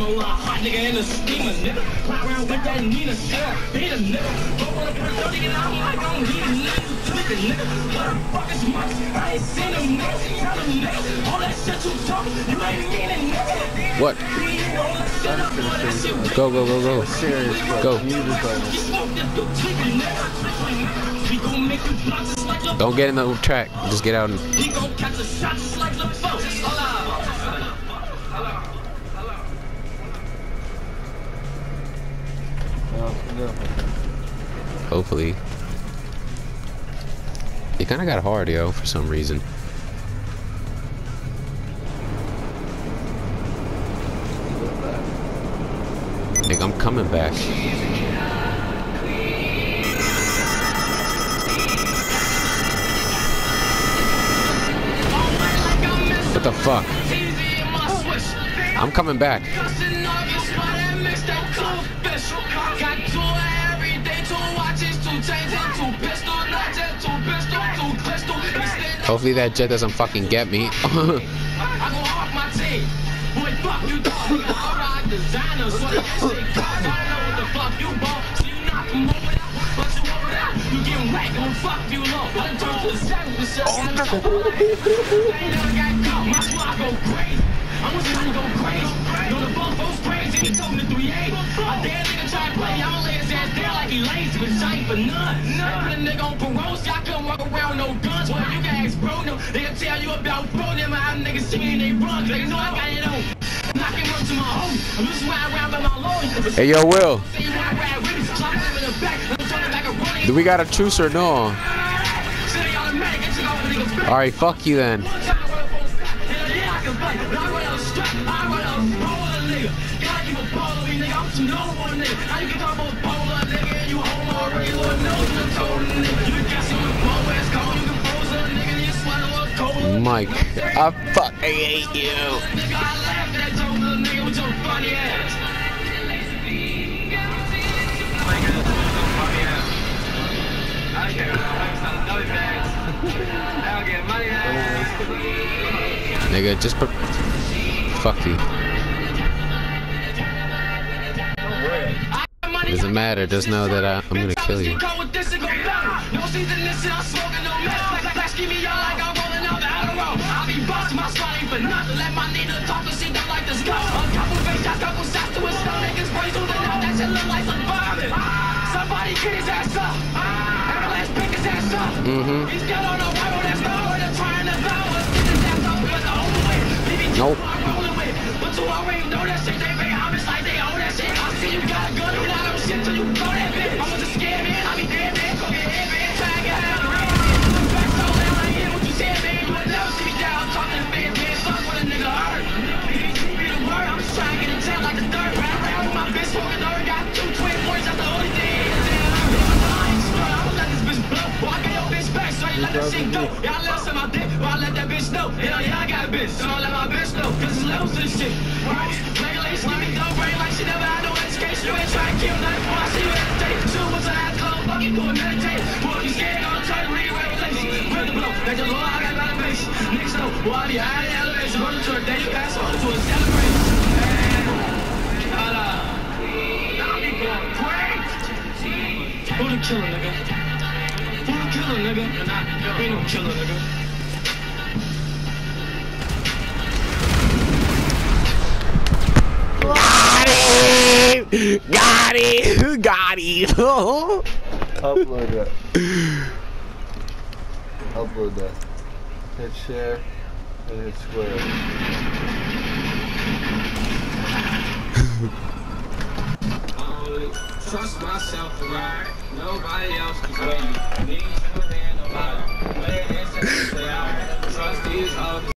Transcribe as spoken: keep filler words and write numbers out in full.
a lot hot nigga in the steamer, nigga. Walk around with that Nina shell, beat a nigga. Go on a purse, thirty and I'm like, I don't need a nigga. Tweak a nigga. What the fuck is Mike? I ain't seen them niggas. Tell them niggas. All that shit you talk, you ain't mean it, nigga. What? Go, go, go, go. Serious, go. Don't get in the track. Just get out and. Hopefully. It kind of got hard, yo, for some reason. Like, I'm coming back. What the fuck? I'm coming back. Hopefully that jet doesn't fucking get me. Hey yo, Will. Do we got a truce or no? Alright, fuck you then. Mike, I fucking hate you. Nigga, just put. Fuck you. Doesn't matter, just know that I, I'm gonna kill you. Mm-hmm. Nope. Who the killer, nigga? Who the killer, nigga? Ain't no killer, nigga. Got it! Got it! Upload that. Upload that. Hit share and hit square. Trust myself to ride. Nobody else can play me. Me, nobody. Trust these hoes.